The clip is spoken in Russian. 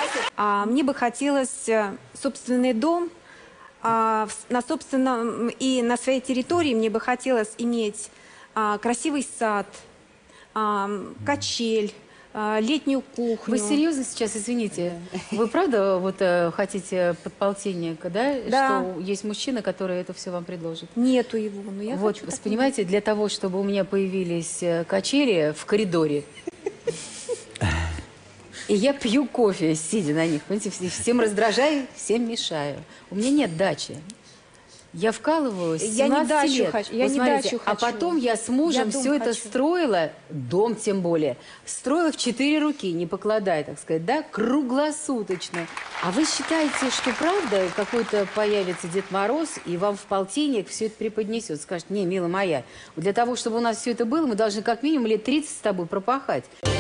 Мне бы хотелось собственный дом, на собственном и на своей территории мне бы хотелось иметь красивый сад, качель, летнюю кухню. Вы серьезно сейчас, извините, вы правда вот хотите подполтинника, да? Да. Что есть мужчина, который это все вам предложит? Нету его, но я Вот, хочу. понимаете, для того, чтобы у меня появились качели в коридоре, и я пью кофе, сидя на них, понимаете, всем раздражаю, всем мешаю. У меня нет дачи. Я вкалываю с 17 Я не дачу лет. хочу, я Вот не смотрите, дачу а хочу. потом я с мужем Я все это хочу. строила, дом тем более, строила в 4 руки, не покладая, так сказать, да, круглосуточно. А вы считаете, что правда какой-то появится Дед Мороз, и вам в полтинник все это преподнесет? Скажет: не, милая моя, для того, чтобы у нас все это было, мы должны как минимум лет 30 с тобой пропахать.